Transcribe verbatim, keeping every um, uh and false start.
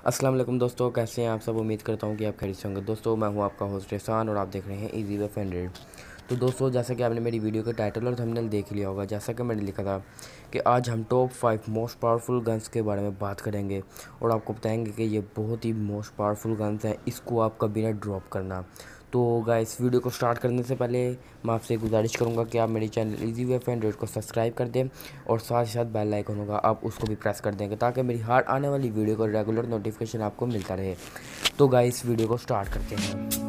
अस्सलाम वालेकुम दोस्तों, कैसे हैं आप सब। उम्मीद करता हूँ कि आप खैरियत से होंगे। दोस्तों मैं हूँ आपका होस्ट एहसान और आप देख रहे हैं इजी वे हंड्रेड। तो दोस्तों जैसा कि आपने मेरी वीडियो का टाइटल और थंबनेल देख लिया होगा, जैसा कि मैंने लिखा था कि आज हम top five most powerful guns के बारे में बात करेंगे और आपको बताएंगे कि ये बहुत ही मोस्ट पावरफुल गन्स हैं, इसको आप कभी ना ड्रॉप करना। तो गाइस वीडियो को स्टार्ट करने से पहले मैं आपसे गुजारिश करूंगा कि आप मेरे चैनल इजी वे हंड्रेड को सब्सक्राइब कर दें और साथ ही साथ बेल आइकन होगा आप उसको भी प्रेस कर देंगे ताकि मेरी हर आने वाली वीडियो का रेगुलर नोटिफिकेशन आपको मिलता रहे। तो गाइस वीडियो को स्टार्ट करते हैं।